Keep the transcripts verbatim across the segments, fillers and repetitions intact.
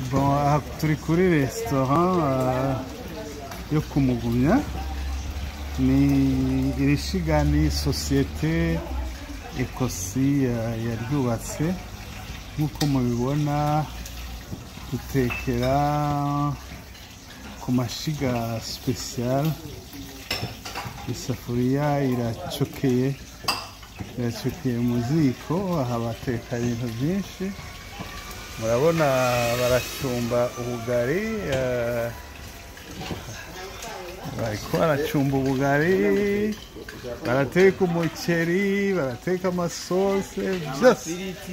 Bon, aha turi kuri restaurant yo kumugumya. Ni iri shiga ni sosiyete Ecosi yaryubatse nk'uko mubibona, dutekera ku mashiga special. Isafuriya iracokeye iracokeye mu ziko, aha bateka ibintu byinshi. Murabona baracumba ubugari, bariko baracumba ubugari, barateka umuceri, barateka amasose byose,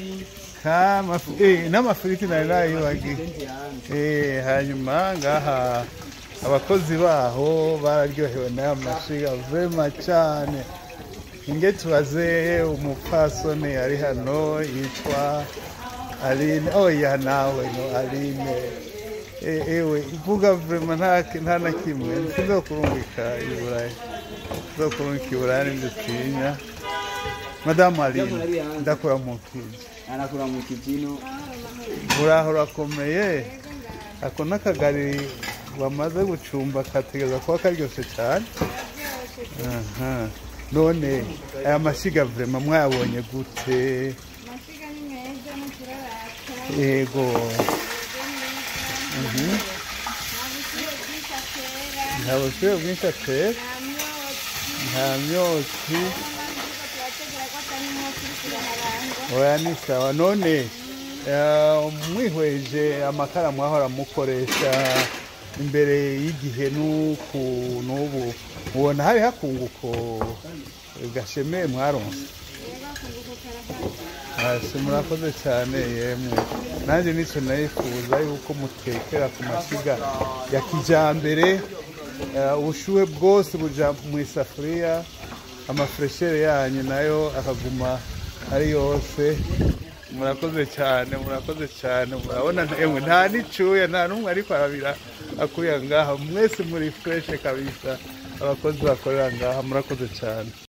n'amafiriti nari nayibagiye. Hanyuma ngaha abakozi baho bararyohewe n'aya mashiga vema cyane. Inge tubaze umupfasoni ari hano yitwa Aline. Oya nawe no Aline, ewe ivuga vrema nta na kimwe ntizokurungika iburayi, ntizokurungika iburayi nditinya. Madamu Aline, ndakura mu kiji anakura mu kijino, uraho urakomeye. Ako n'akagari bamaze gucumba kategeza kuba karyoshe cyane. Aha, none aya mashiga vrema mwayabonye gute? Mashiga ni meza no kurarata. Yego. Mhm. Nta bushuhe bwinshi atera, nta myotsi. Oya ni sawa. None mwihweje amakara mwahora mukoresha imbere y'igihe n'uku n'ubu, mubona hari hakunguko gashemeye mwaronse? Hasi murakoze cyane yemwe. Nanjye nicyo nayifuza yuko mutekera ku mashiga ya kijambere, ubushuhe bwose buja mu isafuriya, amafreshere yanyu nayo akaguma ari yose. Murakoze cyane, murakoze cyane. Murabona emwe nta nicuya, nta numwe ariko arabira akuya ngaha. Mwese muri fresh kabisa, abakozi bakorera ngaha. Murakoze cyane.